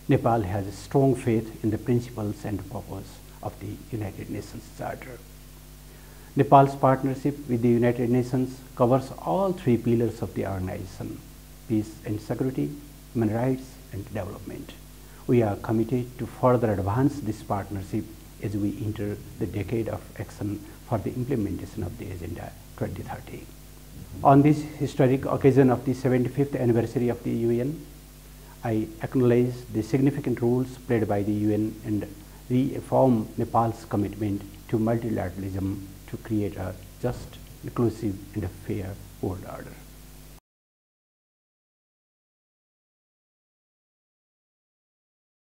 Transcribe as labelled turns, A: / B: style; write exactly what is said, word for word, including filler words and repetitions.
A: Nepal has a strong faith in the principles and purpose of the United Nations Charter. Nepal's partnership with the United Nations covers all three pillars of the organization: peace and security, human rights, and development. We are committed to further advance this partnership as we enter the decade of action for the implementation of the Agenda twenty thirty. On this historic occasion of the seventy-fifth anniversary of the U N, I acknowledge the significant roles played by the U N and reaffirm Nepal's commitment to multilateralism to create a just, inclusive, and a fair world order.